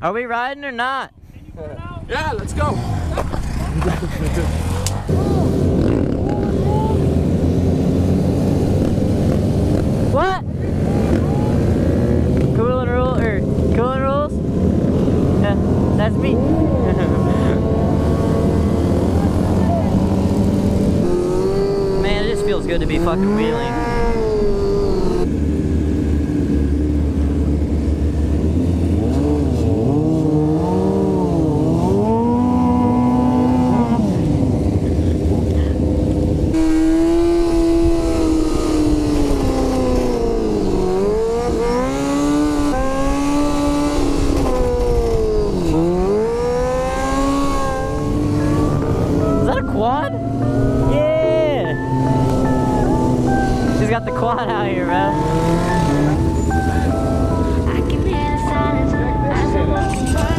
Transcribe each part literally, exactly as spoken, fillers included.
Are we riding or not? Yeah, let's go. What? Cooling rule or cooling rules? Yeah, that's me. Man, it just feels good to be fucking wheeling. Quad? Yeah! She's got the quad out here, bro. I can hear the silence as I'm walking by.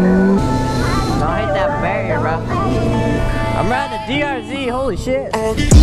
I'm riding a D R Z, holy shit.